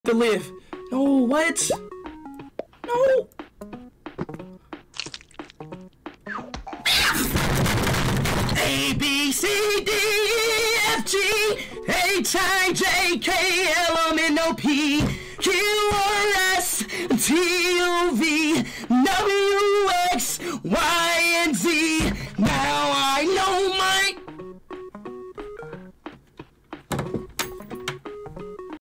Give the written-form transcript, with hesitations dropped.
to live. No, what? No. A, B, C, D, E, F, G, H, I, J, K, L, M, N, O, P,